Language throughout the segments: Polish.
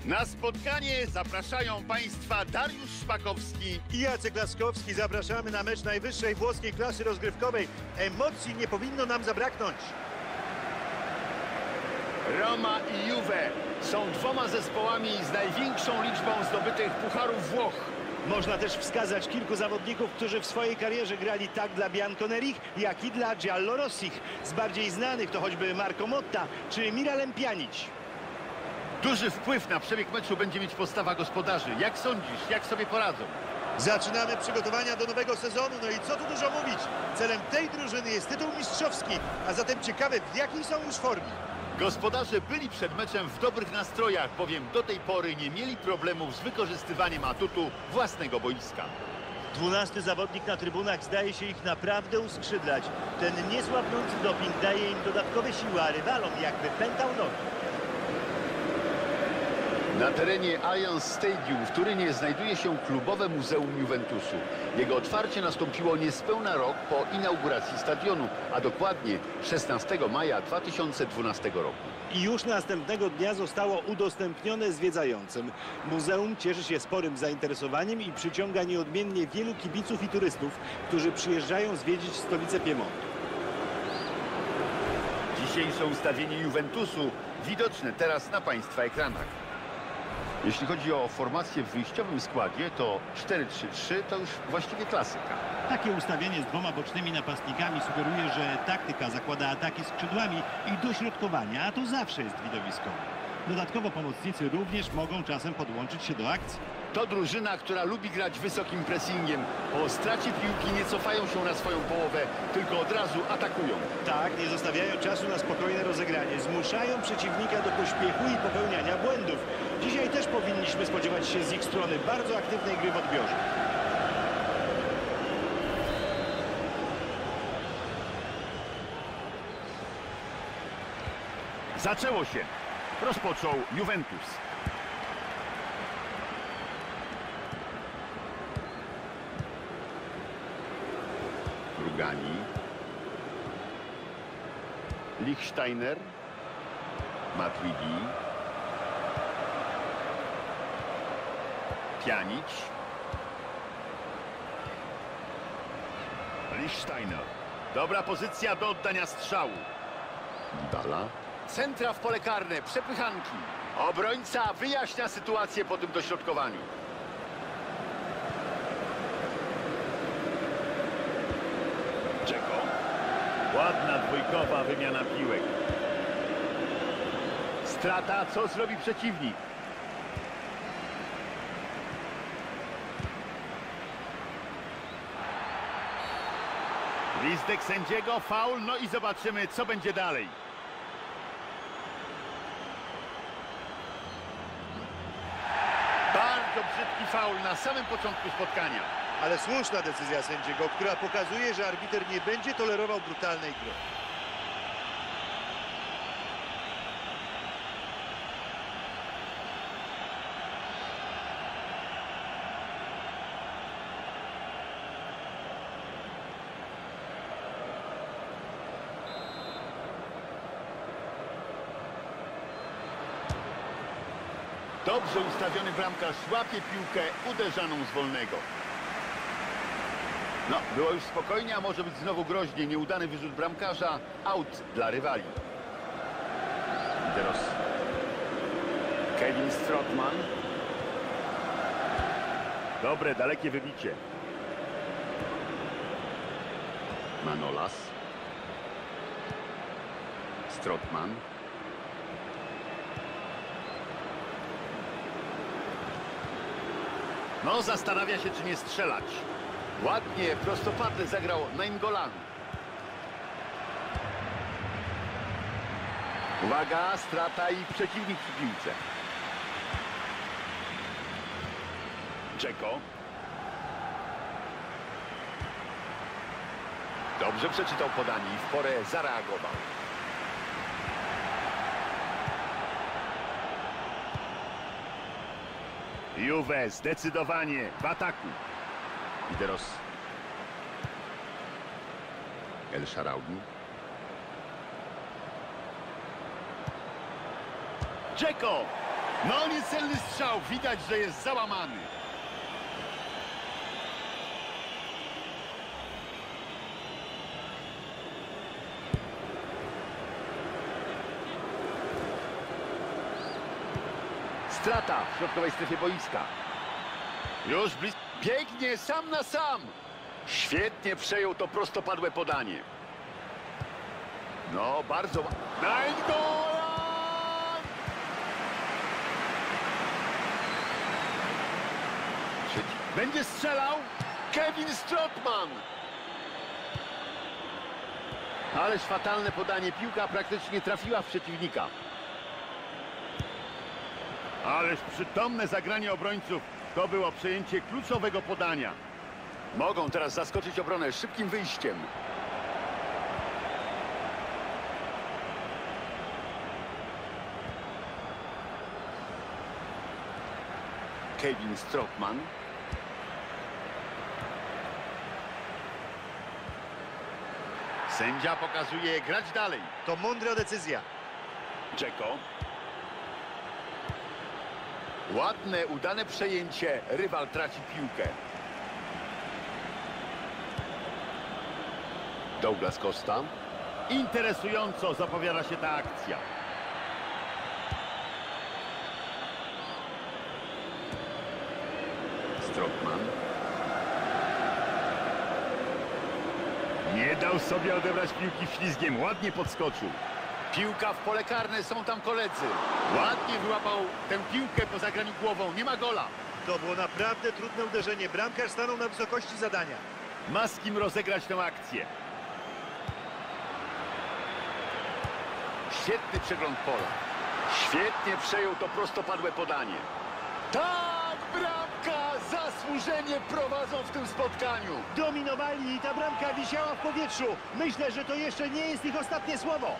Na spotkanie zapraszają Państwa Dariusz Szpakowski i Jacek Laskowski. Zapraszamy na mecz najwyższej włoskiej klasy rozgrywkowej. Emocji nie powinno nam zabraknąć. Roma i Juve są dwoma zespołami z największą liczbą zdobytych pucharów Włoch. Można też wskazać kilku zawodników, którzy w swojej karierze grali tak dla Bianconerich, jak i dla Giallorossich. Z bardziej znanych to choćby Marco Motta czy Miralem Pjanić. Duży wpływ na przebieg meczu będzie mieć postawa gospodarzy. Jak sądzisz, jak sobie poradzą? Zaczynamy przygotowania do nowego sezonu, no i co tu dużo mówić. Celem tej drużyny jest tytuł mistrzowski, a zatem ciekawe, w jakiej są już formie. Gospodarze byli przed meczem w dobrych nastrojach, bowiem do tej pory nie mieli problemów z wykorzystywaniem atutu własnego boiska. 12 zawodnik na trybunach zdaje się ich naprawdę uskrzydlać. Ten niesłabnący doping daje im dodatkowe siły, a rywalom jakby pętał nogi. Na terenie Allianz Stadium w Turynie znajduje się klubowe Muzeum Juventusu. Jego otwarcie nastąpiło niespełna rok po inauguracji stadionu, a dokładnie 16 maja 2012 roku. I już następnego dnia zostało udostępnione zwiedzającym. Muzeum cieszy się sporym zainteresowaniem i przyciąga nieodmiennie wielu kibiców i turystów, którzy przyjeżdżają zwiedzić stolicę Piemontu. Dzisiejsze ustawienie Juventusu widoczne teraz na Państwa ekranach. Jeśli chodzi o formację w wyjściowym składzie, to 4-3-3 to już właściwie klasyka. Takie ustawienie z dwoma bocznymi napastnikami sugeruje, że taktyka zakłada ataki skrzydłami i dośrodkowania, a to zawsze jest widowiskowe. Dodatkowo pomocnicy również mogą czasem podłączyć się do akcji. To drużyna, która lubi grać wysokim pressingiem. Po stracie piłki nie cofają się na swoją połowę, tylko od razu atakują. Tak, nie zostawiają czasu na spokojne rozegranie. Zmuszają przeciwnika do pośpiechu i popełniania błędów. Dzisiaj też powinniśmy spodziewać się z ich strony bardzo aktywnej gry w odbiorze. Zaczęło się. Rozpoczął Juventus. Rugani. Lichtsteiner. Matuidi. Pjanić. Lichtsteiner. Dobra pozycja do oddania strzału. Dybala. Centra w pole karne, przepychanki. Obrońca wyjaśnia sytuację po tym dośrodkowaniu. Dzeko. Ładna dwójkowa wymiana piłek. Strata, co zrobi przeciwnik? Gwizdek sędziego, faul, no i zobaczymy, co będzie dalej. Bardzo brzydki faul na samym początku spotkania. Ale słuszna decyzja sędziego, która pokazuje, że arbiter nie będzie tolerował brutalnej gry. Dobrze ustawiony bramkarz łapie piłkę uderzaną z wolnego. No, było już spokojnie, a może być znowu groźnie. Nieudany wyrzut bramkarza, out dla rywali. Teraz Kevin Strootman. Dobre, dalekie wybicie. Manolas. Strootman. No, zastanawia się, czy nie strzelać. Ładnie, prostopadle zagrał Nainggolan. Uwaga, strata i przeciwnik przy piłce. Dzeko. Dobrze przeczytał podanie i w porę zareagował. Juve zdecydowanie w ataku. I teraz El Shaarawy. Dzeko! No niecelny strzał, widać, że jest załamany. Strata w środkowej strefie boiska. Już blisko. Biegnie sam na sam. Świetnie przejął to prostopadłe podanie. No, bardzo... Nainggolan! Będzie strzelał Kevin Strootman. Ależ fatalne podanie. Piłka praktycznie trafiła w przeciwnika. Ależ przytomne zagranie obrońców. To było przejęcie kluczowego podania. Mogą teraz zaskoczyć obronę szybkim wyjściem. Kevin Strootman. Sędzia pokazuje grać dalej. To mądra decyzja. Dzeko. Ładne, udane przejęcie. Rywal traci piłkę. Douglas Costa. Interesująco zapowiada się ta akcja. Strootman. Nie dał sobie odebrać piłki ślizgiem. Ładnie podskoczył. Piłka w pole karne, są tam koledzy. Ładnie wyłapał tę piłkę po zagraniu głową. Nie ma gola. To było naprawdę trudne uderzenie. Bramkarz stanął na wysokości zadania. Ma z kim rozegrać tę akcję. Świetny przegląd pola. Świetnie przejął to prostopadłe podanie. Tak, bramka! Zasłużenie prowadzą w tym spotkaniu. Dominowali i ta bramka wisiała w powietrzu. Myślę, że to jeszcze nie jest ich ostatnie słowo.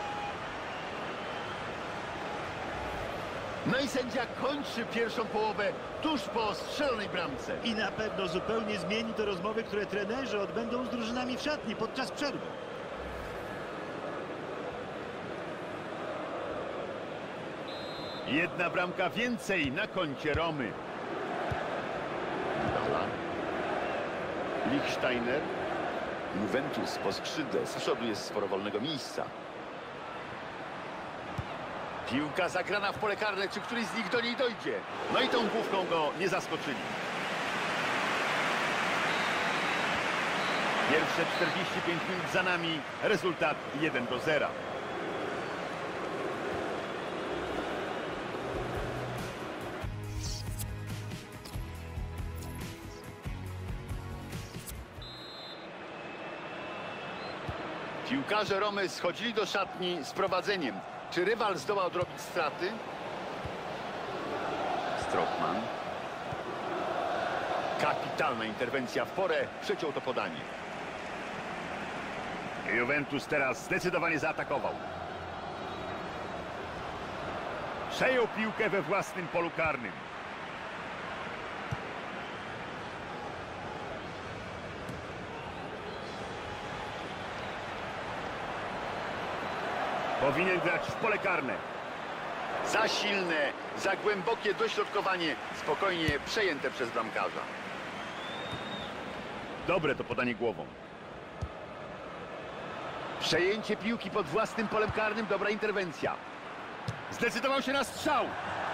No i sędzia kończy pierwszą połowę tuż po strzelonej bramce. I na pewno zupełnie zmieni to rozmowy, które trenerzy odbędą z drużynami w szatni podczas przerwy. Jedna bramka więcej na koncie Romy. Dala. Lichtsteiner. Juventus po skrzydle. Z przodu jest sporo wolnego miejsca. Piłka zagrana w pole karne. Czy któryś z nich do niej dojdzie? No i tą główką go nie zaskoczyli. Pierwsze 45 minut za nami. Rezultat 1-0. Piłkarze Romy schodzili do szatni z prowadzeniem. Czy rywal zdoła odrobić straty? Strootman. Kapitalna interwencja w porę. Przeciął to podanie. Juventus teraz zdecydowanie zaatakował. Przejął piłkę we własnym polu karnym. Powinien grać w pole karne. Za silne, za głębokie dośrodkowanie. Spokojnie przejęte przez bramkarza. Dobre to podanie głową. Przejęcie piłki pod własnym polem karnym. Dobra interwencja. Zdecydował się na strzał.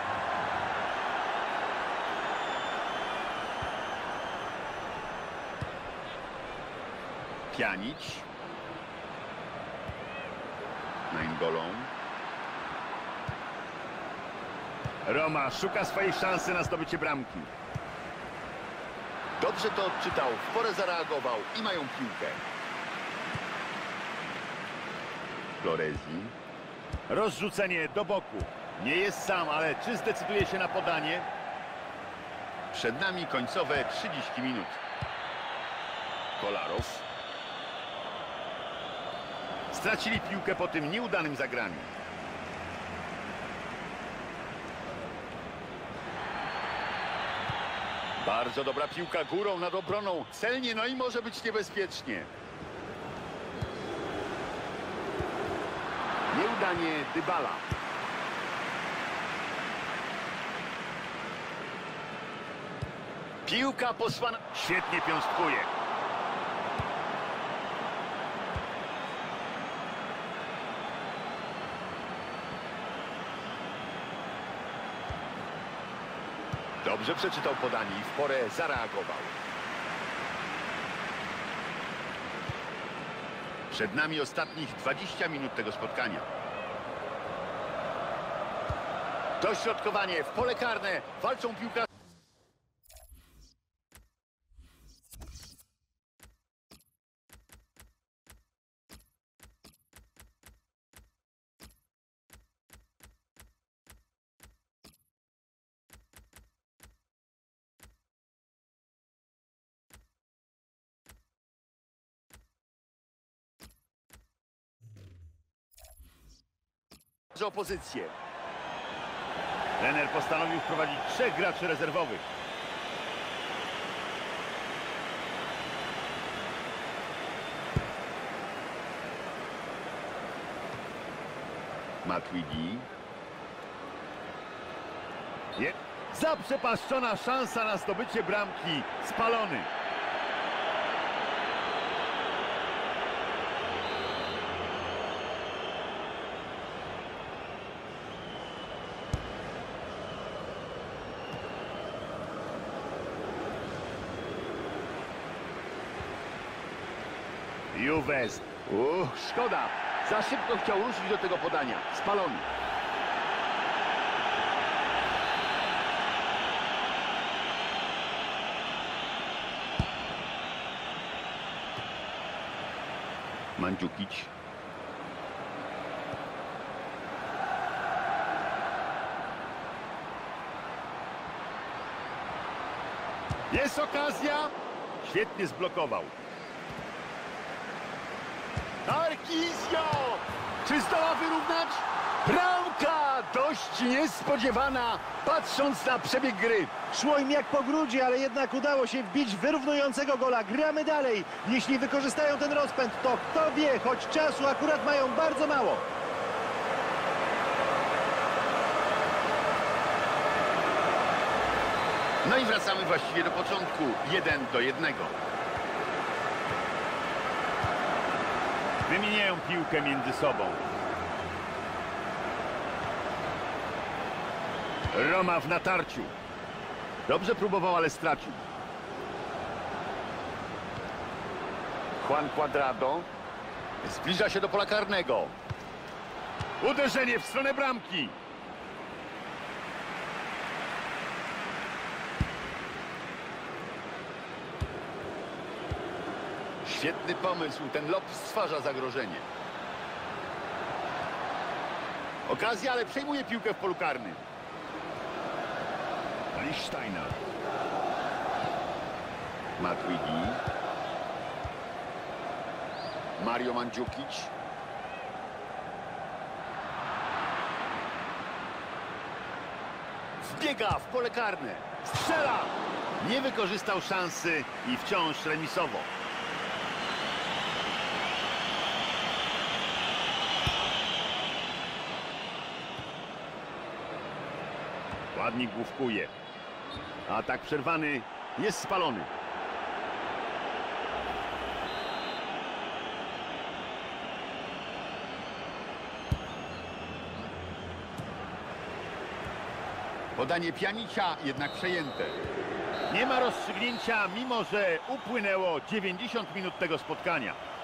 Pjanić. Nainggolan. Roma szuka swojej szansy na zdobycie bramki. Dobrze to odczytał, w porę zareagował i mają piłkę. Florezi. Rozrzucenie do boku. Nie jest sam, ale czy zdecyduje się na podanie? Przed nami końcowe 30 minut. Kolarow. Stracili piłkę po tym nieudanym zagraniu. Bardzo dobra piłka górą nad obroną. Celnie, no i może być niebezpiecznie. Nieudanie Dybala. Piłka posłana. Świetnie piąstkuje. Dobrze przeczytał podanie i w porę zareagował. Przed nami ostatnich 20 minut tego spotkania. Dośrodkowanie w pole karne. Walczą piłkarze. Opozycję. Trener postanowił wprowadzić 3 graczy rezerwowych. Matuidi. Zaprzepaszczona szansa na zdobycie bramki. Spalony. Juves. Szkoda. Za szybko chciał ruszyć do tego podania. Spalony. Mandzukic. Jest okazja. Świetnie zblokował. Marquinhos! Czy zdoła wyrównać? Bramka! Dość niespodziewana, patrząc na przebieg gry. Szło im jak po grudzie, ale jednak udało się wbić wyrównującego gola. Gramy dalej. Jeśli wykorzystają ten rozpęd, to kto wie, choć czasu akurat mają bardzo mało. No i wracamy właściwie do początku. 1-1. Wymieniają piłkę między sobą. Roma w natarciu. Dobrze próbował, ale stracił. Juan Cuadrado. Zbliża się do pola karnego. Uderzenie w stronę bramki. Świetny pomysł. Ten lob stwarza zagrożenie. Okazja, ale przejmuje piłkę w polu karnym. Lichtsteiner. Matuidi. Mario Mandzukic. Wbiega w pole karne. Strzela! Nie wykorzystał szansy i wciąż remisowo. Ładnie główkuje. Atak przerwany. Jest spalony. Podanie Pjanicia jednak przejęte. Nie ma rozstrzygnięcia, mimo że upłynęło 90 minut tego spotkania.